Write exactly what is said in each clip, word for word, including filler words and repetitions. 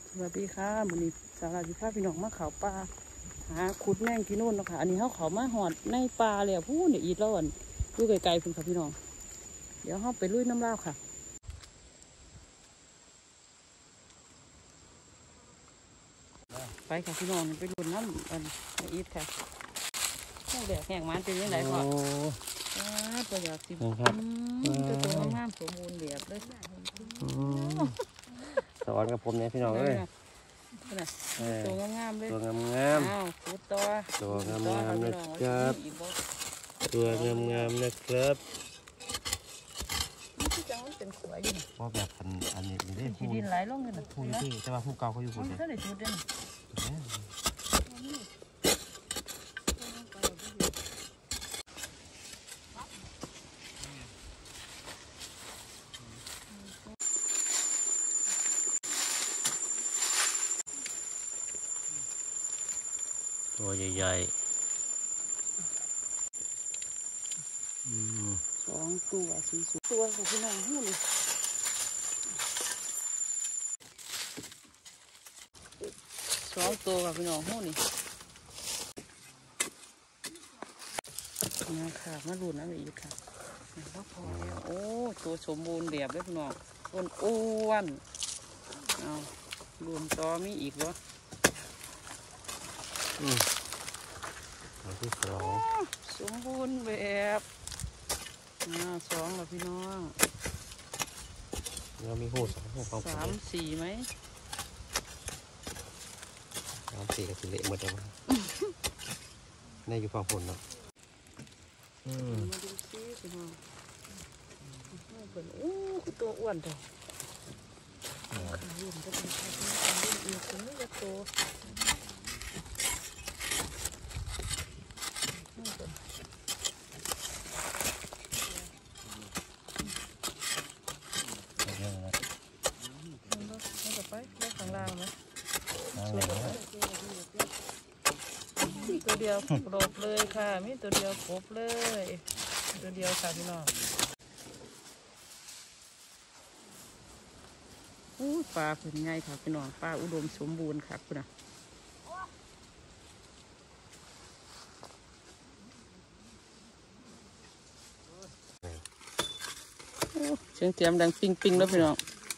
สวัสดีค่ะวันนี้สาราพิพาพี่น้องมาเขาป่าหาขุดแมงกินนู่นเนาะค่ะอันนี้เขาเขามาหอดในป่าเลยอ่ะพูดเนี่ยอีดแล้วอ่ะดูไกลๆคุณค่ะพี่น้องเดี๋ยวเขาไปลุยน้ำเล่าค่ะไปค่ะพี่น้องไปลุยน้ำอันอีดค่ะแห้งแดดแห้งมันเป็นยังไงพ่อตัวอยากสิบตัวตัวงามสมบูรณ์แบบเลยสอนกับผมเนี่ยพี่น้องเลยตัวงามเลยตัวงามงามตัวตัวตัวงามงามนะครับตัวงามงามนะครับที่จังมันเป็นขวายอยู่เพราะแบบอันอันนี้นี่ที่ดินไหลลงกันนะผู้ที่จะมาผู้เก่าเขาอยู่คนเดียวถ้าได้จุดเด่นตัวใหญ่ๆสองตัวสี่ตัวของพี่น้องหู้เลยสองตัวกับพี่น้องหู้นี่นะค่ะมาดูนะอีกค่ะแล้วพอแล้วโอ้ตัวสมบูรณ์แบบเลยพี่น้องอ้วนอ้วนเอารวมต่อมีอีกวะอืมตัวที่สองสมบูรณ์แบบอ่าสองแล้วพี่น้องเรามีหูสองหูสองสามสี่ไหมสามสี่กับสี่เละหมดเลยในอยู่ฝั่งฝนเนาะอืมมาดูซิพี่น้องเป็นโอ้คือตัวอ้วนเลยขาลุ่นก็เป็นขาลุ่นอีกคนนี้จะโตไปได้ข้างล่างไหมมีตัวเดียวโดดเลยค่ะมีตัวเดียวครบเลยตัวเดียวค่ะพี่น้องอู้ปลาเป็นไงค่ะพี่น้องปลาอุดมสมบูรณ์ค่ะคุณน่ะเสียงเตรียมดังปิ้งปิ้งแล้วพี่น้อง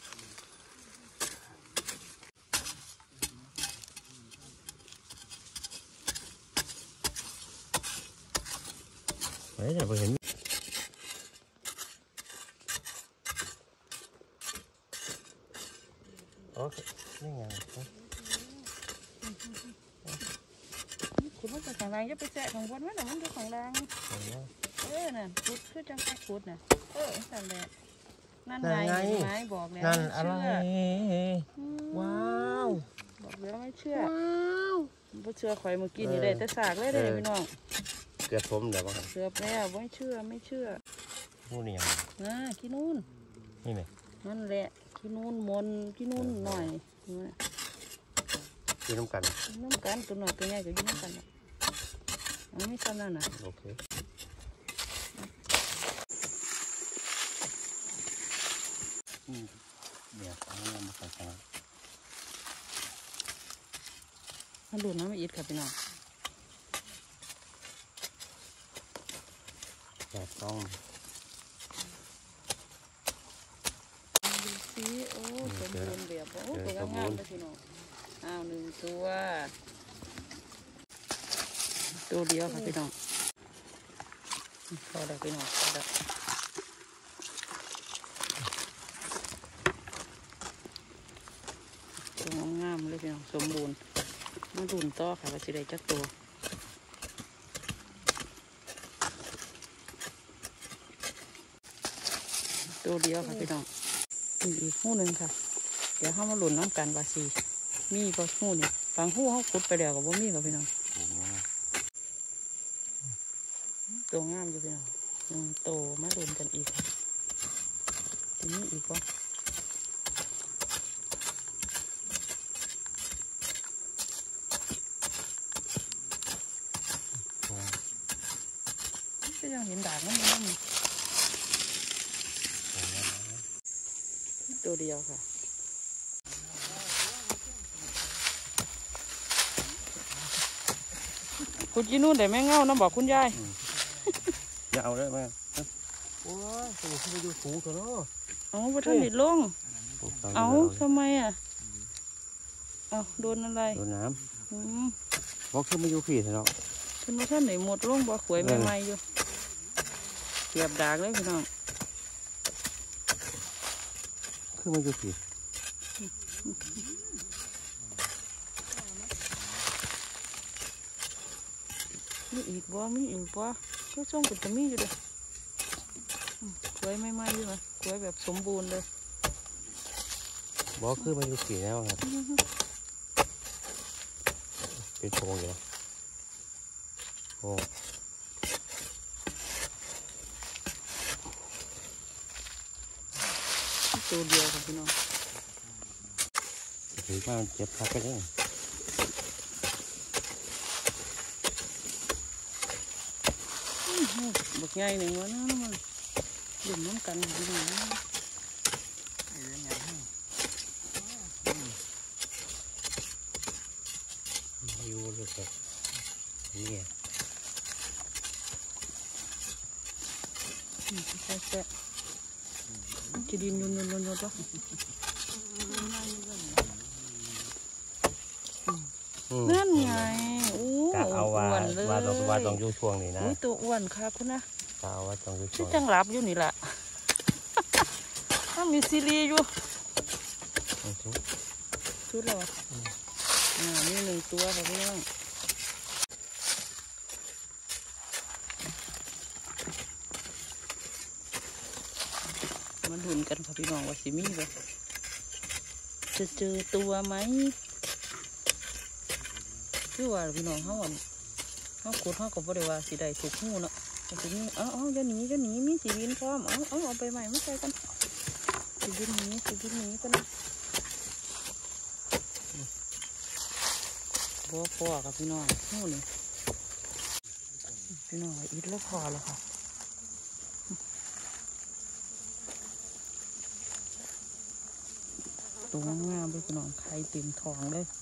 เฮ้ยเราเห็นอ๋อนี่ไงขุดมันจากข้างล่างจะไปแจกของบนมันน่ะมันอยู่ข้างล่างเออน่ะขุดคือจังขุดน่ะเออสั่นแหละนั่นไงไม้บอกแล้วนั่นอะไรว้าวบอกแล้วไม่เชื่อไม่เชื่อคอยเมื่อกี้นี่ได้แต่สากเลยได้พี่น้องเกือบผมเดี๋ยวว่าเกือบแล้วไม่เชื่อไม่เชื่อนู่นนี่ยังนะขี้นู่นนี่ไหมนั่นแหละขี้นู่นมนขี้นู่นหน่อยกินน้ำกันน้ำกันตัวหน่อยตัวใหญ่ก็กินน้ำกันอ่ะมันไม่ซ้ำนั่นน่ะโอเคเดี๋ยวเอาเงินมาใส่กันมันดูดน้ำอีกค่ะพี่น้องแจกต้องดูสิโอ้สมบูรณ์แบบโอ้ตัวงามเลยพี่น้องอ้าวหนึ่งตัวตัวเดียวค่ะพี่น้องพอแล้วพี่น้องพอแล้วตัวงามเลยพี่น้องสมบูรณ์มาดุนต่อค่ะว่าสิได้จักตัวตัวเดียวค่ะพี่น้องอีกหูหนึ่งค่ะเดี๋ยวเขามาหลุนน้ำกันว่าสิมีก็หูนี่บางหูเขาขุดไปแล้วกับว่ามีค่ะพี่น้องตัวงามอยู่พี่น้องหนึ่งโตมาหลุนกันอีกทีนี้อีกว่าก็ยังเห็นด่างมันมันตัวเดียวค่ะคุณจีนู่นแต่แม่เงาน้ำบอกคุณยายอย่าเอาเลยแม่โอ้ยตัวที่ไปดูสูงตัวเนาะเอาพระท่านดิดลงเอาทำไมอ่ะเอาโดนอะไรโดนน้ำอืมบอกขึ้นมาอยู่ผีเนาะขึ้นมาท่านไหนหมดลงบ่ขวยใหม่ๆอยู่เกียบดากเลยพี่น้องขึ้นมาอยู่ผีมีอีกบ่มีอีกบ่ก็ช่วงเป็นจะมีอยู่เลยขวยใหม่ๆอยู่นะขวยแบบสมบูรณ์เลยบอกขึ้นมาอยู่ผีแล้วครับเป็นโพงอยู่นะโอ้ตัวเดียวครับพี่น้องถือว่าเจ็บพักกันเลยบักใหญ่หนึ่งวันนั้นมันดื่มน้ำกันพี่น้องอยู่เลยครับนี่ใช่ใช่จะดินยุนยุนยุนยุนปะนั่นไงโอ้เอาว่าว่าต้องว่าต้องอยู่ช่วงนี้นะตัวอ้วนค่ะคุณนะเอาว่าต้องอยู่ช่วงจังหลับอยู่นี่แหละถ้ามีซีรีอยู่ชุดหรออ่านี่หนึ่งตัวค่ะพี่น้องมันหุ่นกันค่ะพี่น้องว่าสิมีแบบจะเจอตัวไหมคือว่าพี่น้องเขาอ่ะเขาขุดเขาก็บ่ได้ว่าสิได้ถูกหูเนาะสิมีอ๋ออ๋อจะหนีจะหนีมีสีวินพร้อมเอาเอาเอาไปใหม่ไม่ใช่กันสีวินหนีสีวินหนีกันนะบัวพ่อกับพี่น้องหูนี่พี่น้องอิดแล้วพอแล้วค่ะตัวงามเลยพี่น้องไข่เต็มท้องเลย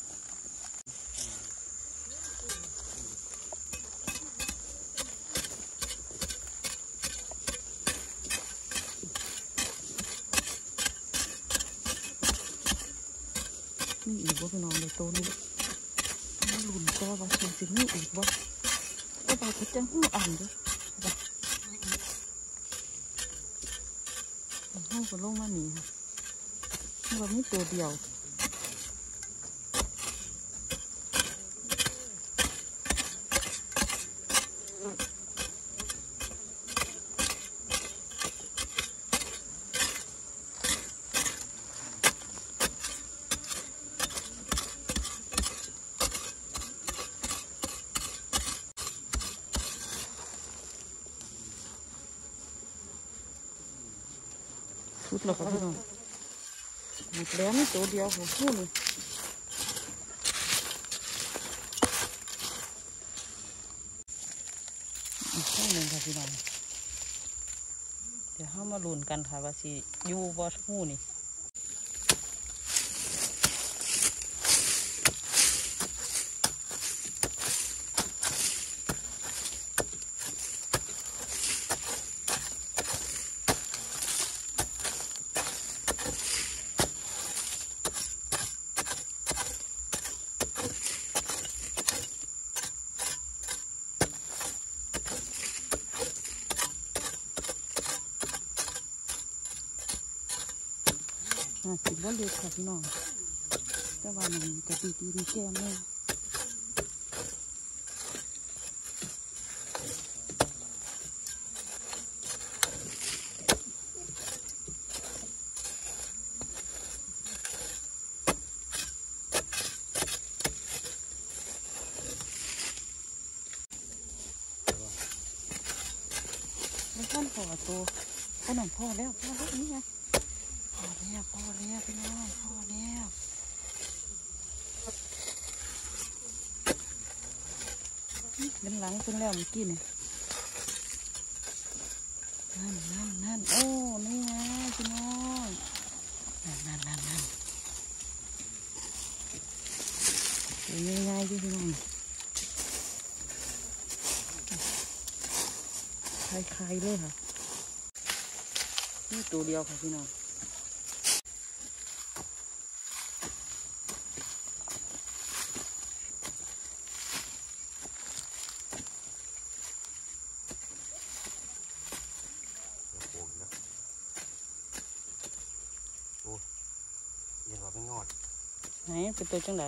มีอีกว่าพี่น้องเลยโตนี่มาหลุนก็ว่าเชียงสิมีอีกว่าก็บาดเพชรจังหูอ่านด้วยห้องก็ลงมาหนีค่ะว่ามีตัวเดียวชุดเราก็พี่น้องหมดแล้วมีตัวเดียวของคู่เลยอีกข้างหนึ่งค่ะพี่น้องเดี๋ยวเข้ามาลุ้นกันค่ะว่าสิอยู่บ่คู่นี่สิบว่าเล็กค่ะพี่น้องแต่ว่ามันจะตีตีดีแก่แน่ไม่ท่านพอตัวพ่อหนุ่มพ่อแล้วพ่อแล้วนี่ไงพอแล้วพอแล้วพี่น้องพอแล้วเป็นหลังเป็นแล้วเมื่อกี้เนี่ยนั่นนั่นนั่นโอ้นี่ไงพี่น้องนั่นนั่นนั่นนั่นเป็นยังไงพี่น้องคล้ายๆเลยค่ะนี่ตัวเดียวค่ะพี่น้องไหนเป็นตัวจังได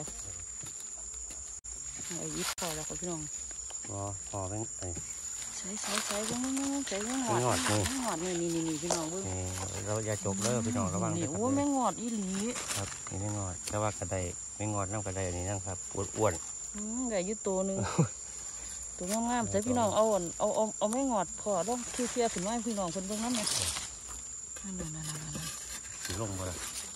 ไอ้ยิบพอแล้วครับพี่น้องพอพอแม่งไอ้ใช้ใช้ใช้ยังยังยังใช้ยังหอดยังหอดนี่นี่นี่พี่น้องเว้ยเราอย่าจบเลยพี่น้องระวังนี่โอ้แม่งอดอีหลีครับนี่แม่งอดแต่ว่ากระไดแม่งอดน้ำกระไดนี่นะครับอ้วนๆอืมไก่ยุตัวนึงตัวงามๆใส่พี่น้องเอาเอาเอาเอาแม่งอดพอต้องเคี่ยวๆถึงว่าพี่น้องคนเบิ่งน้ำเนี่ยนั่นนั่นนั่นนั่นสีลงมาเลย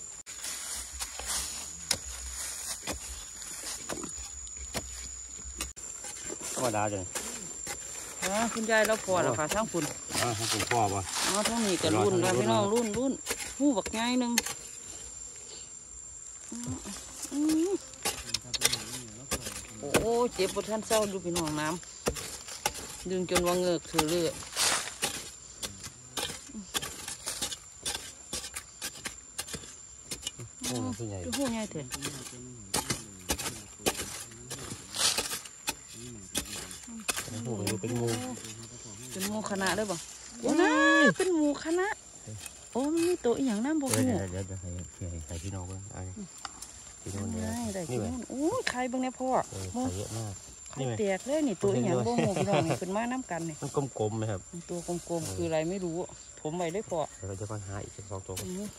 ธรรมดาจังอ๋อคุณยายเราพอแล้วค่ะทั้งฝุ่นอ๋อทั้งฝุ่นพ่อป่ะอ๋อทั้งนี้กับรุ่นค่ะพี่น้องรุ่นรุ่นหูบักง่ายหนึ่งโอ้เจ็บปวดท่านเศร้าดูพี่น้องน้ำดึงจนว่าเงือกถือเลือดหูใหญ่หูใหญ่เถอะหูเป็นงูเป็นงูคณะได้ป่ะโอ้นะเป็นงูคณะโอ้มีตัวอีหยังน้ำบ่หูเดี๋ยวเดี๋ยวจะให้ใส่พี่น้องเบิ้งไอ้พี่น้องเนี่ยนี่แบบโอ้ใครเบิ้งเนี่ยพ่อใส่เยอะมากนี่แตกเลยนี่ตัวอีหยังบ่หูพี่น้องนี่เป็นม้าน้ำกันนี่มันกลมๆไหมครับตัวกลมๆคืออะไรไม่รู้ผมไว้ได้พ่อเราจะมาหาอีกสองตัว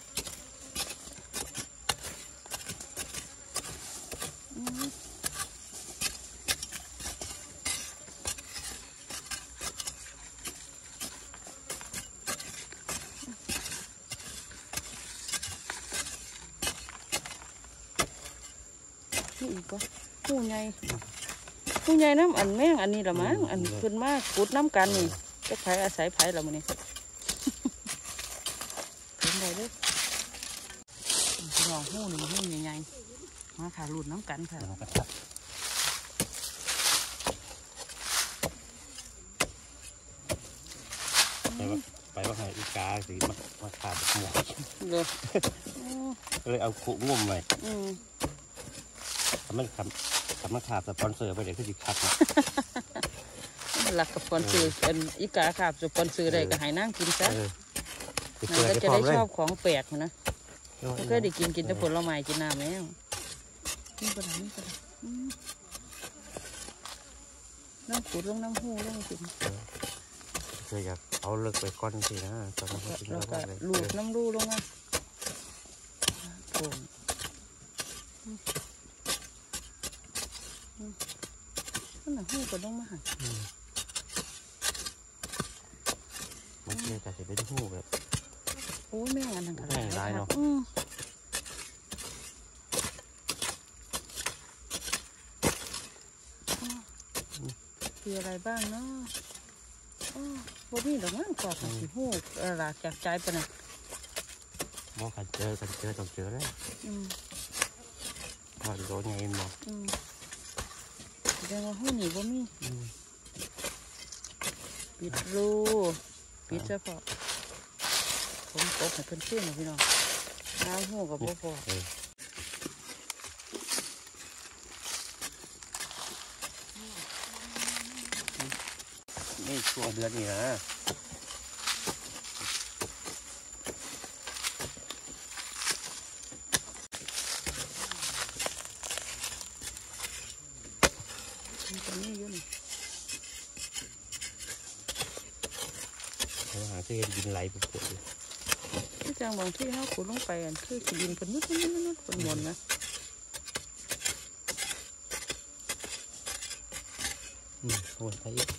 นี่อีกก็หูใหญ่หูใหญ่น้ำอันแม่งอันนี้ละมั้งอันขึ้นมากกุดน้ำกันนี่จะไผ่อาศัยไผ่ละมันนี่เห็นได้ด้วยลองหูหนึ่งหูใหญ่ๆมาค่ะหลุดน้ำกันค่ะไปว่าไปว่าไงอีกาสีมามาขาดหมวกเลยเลยเอาขุงมไว้ทำมันทำทำมันขาดสปอนเซอร์ไปเดี๋ยวคือสิคัดนะหลักกับสปอนเซอร์เป็นอีกาขาดสปอนเซอร์อะไรก็ให้นั่งกินซะนั่นก็จะได้ชอบของแปลกนะก็ได้กินกินแต่ผลไม้กินน้ำแล้วนี่กระดาษนี่กระดาษน้ำขูดลงน้ำหูลงกินเคยอยากเอาเลิกไปก้อนสินะตอนนั้นเขากินแล้วก็ลูดน้ำรูลงมาโป่งนั่นน่ะหูก็ต้องมาหันมันเกี่ยวกับจะเป็นหูแบบโอ้แม่งอันนั้นกระไรไรเนาะมีอะไรบ้างเนาะพวกนี้หรอมั้งกอดกับสีหูหลากจากใจไปนะมองกันเจอกันเจอต้องเจอแล้วพอโดนไงมองเดี๋ยวหูหนีบ่มีปิดรูปิดเฉพาะผมตบให้เพื่อนเพื่อนพี่น้องน้ำหูกับพ่อพ่อนี่ช่วงเดือนนี้นะตรงนี้เยอะนี่หาที่เห็นดินไหลปุ๊บปุ๊บที่จางบางที่เขาขุดลงไปกันคือดินเป็นนุดนุดนุดนุดเป็นหมดนะอืมโอ้ยไปอีก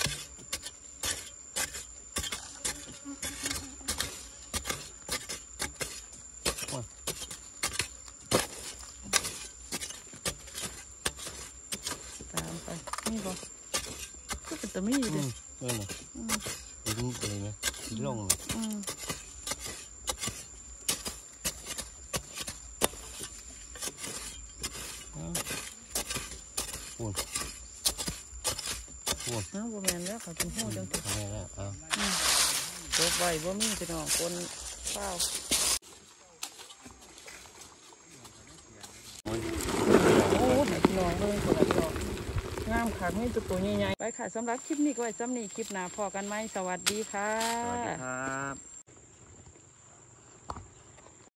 ตามไปนี่บ่ก็เป็นตัวไม่ดีเลยเออเนี่ยดินอะไรเนี่ยดินลงอืมโอ้ยโอ้น้าบ่แม่นแล้วค่ะเป็นหูจังซี่ทำไมล่ะเอาจบไว้บ่มีพี่น้องคนเปล่าโอ้ให้พี่น้องเบิ่งคนละพี่น้องงามคักมีตัวตัวใหญ่ๆไปค่ะสำหรับคลิปนี้ก็ไว้ซ้ำนี้คลิปหน้าพอกันไหมสวัสดีค่ะสวัสดีครับ